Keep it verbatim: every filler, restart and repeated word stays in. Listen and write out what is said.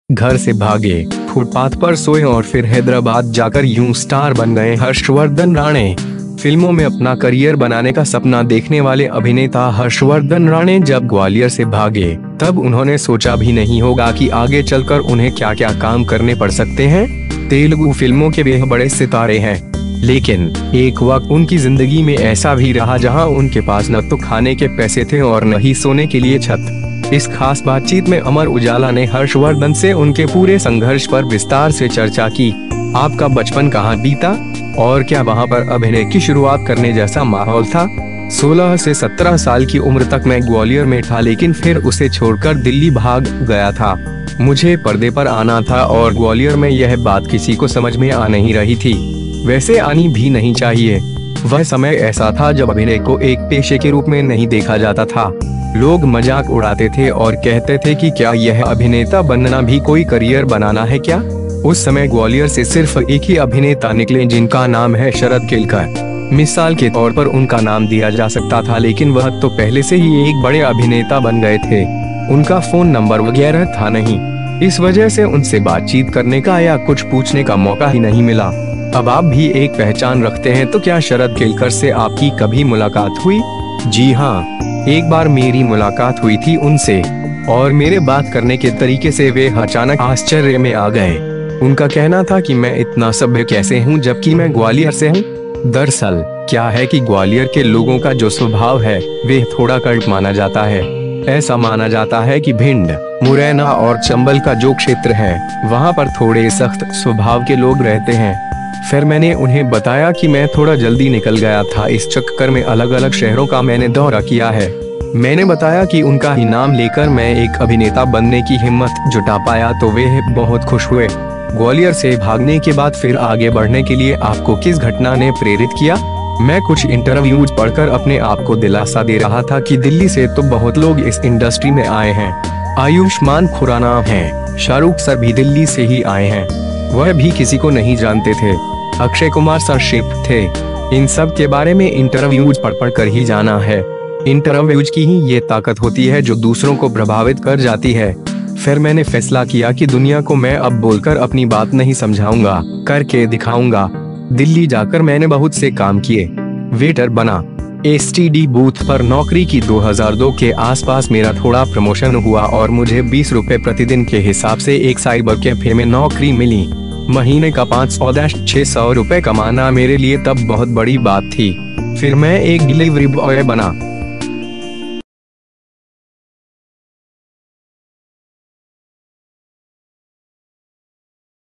घर से भागे, फुटपाथ पर सोए और फिर हैदराबाद जाकर यूं स्टार बन गए हर्षवर्धन राणे। फिल्मों में अपना करियर बनाने का सपना देखने वाले अभिनेता हर्षवर्धन राणे जब ग्वालियर से भागे, तब उन्होंने सोचा भी नहीं होगा कि आगे चलकर उन्हें क्या क्या काम करने पड़ सकते हैं। तेलुगु फिल्मों के वे बड़े सितारे हैं, लेकिन एक वक्त उनकी जिंदगी में ऐसा भी रहा जहां उनके पास न तो खाने के पैसे थे और न ही सोने के लिए छत। इस खास बातचीत में अमर उजाला ने हर्षवर्धन से उनके पूरे संघर्ष पर विस्तार से चर्चा की। आपका बचपन कहाँ बीता और क्या वहाँ पर अभिनय की शुरुआत करने जैसा माहौल था? सोलह से सत्रह साल की उम्र तक मैं ग्वालियर में था, लेकिन फिर उसे छोड़कर दिल्ली भाग गया था। मुझे पर्दे पर आना था और ग्वालियर में यह बात किसी को समझ में आ नहीं रही थी। वैसे आनी भी नहीं चाहिए। वह समय ऐसा था जब अभिनय को एक पेशे के रूप में नहीं देखा जाता था। लोग मजाक उड़ाते थे और कहते थे कि क्या यह अभिनेता बनना भी कोई करियर बनाना है क्या? उस समय ग्वालियर से सिर्फ एक ही अभिनेता निकले जिनका नाम है शरद केलकर। मिसाल के तौर पर उनका नाम दिया जा सकता था, लेकिन वह तो पहले से ही एक बड़े अभिनेता बन गए थे। उनका फोन नंबर वगैरह था नहीं, इस वजह से उनसे बातचीत करने का या कुछ पूछने का मौका ही नहीं मिला। अब आप भी एक पहचान रखते हैं, तो क्या शरद केलकर से आपकी कभी मुलाकात हुई? जी हाँ, एक बार मेरी मुलाकात हुई थी उनसे और मेरे बात करने के तरीके से वे अचानक आश्चर्य में आ गए। उनका कहना था कि मैं इतना सभ्य कैसे हूँ जबकि मैं ग्वालियर से हूँ। दरअसल क्या है कि ग्वालियर के लोगों का जो स्वभाव है वे थोड़ा कल्ट माना जाता है। ऐसा माना जाता है कि भिंड, मुरैना और चंबल का जो क्षेत्र है वहाँ पर थोड़े सख्त स्वभाव के लोग रहते हैं। फिर मैंने उन्हें बताया कि मैं थोड़ा जल्दी निकल गया था, इस चक्कर में अलग अलग शहरों का मैंने दौरा किया है। मैंने बताया कि उनका ही नाम लेकर मैं एक अभिनेता बनने की हिम्मत जुटा पाया तो वे बहुत खुश हुए। ग्वालियर से भागने के बाद फिर आगे बढ़ने के लिए आपको किस घटना ने प्रेरित किया? मैं कुछ इंटरव्यूज पढ़कर अपने आप को दिलासा दे रहा था कि दिल्ली से तो बहुत लोग इस इंडस्ट्री में आए हैं। आयुष्मान खुराना हैं, शाहरुख सर भी दिल्ली से ही आए हैं, वह भी किसी को नहीं जानते थे। अक्षय कुमार सर शिफ्ट थे। इन सब के बारे में इंटरव्यूज पढ़ पढ़ कर ही जाना है। इंटरव्यूज की ही ये ताकत होती है जो दूसरों को प्रभावित कर जाती है। फिर मैंने फैसला किया कि दुनिया को मैं अब बोलकर अपनी बात नहीं समझाऊंगा, करके दिखाऊंगा। दिल्ली जाकर मैंने बहुत से काम किए। वेटर बना, एसटीडी बूथ पर नौकरी की। दो हज़ार दो के आसपास मेरा थोड़ा प्रमोशन हुआ और मुझे बीस रुपए प्रतिदिन के हिसाब से एक साइबर कैफे में नौकरी मिली। महीने का पाँच सौ छह सौ रुपए कमाना मेरे लिए तब बहुत बड़ी बात थी। फिर मैं एक डिलीवरी बॉय बना।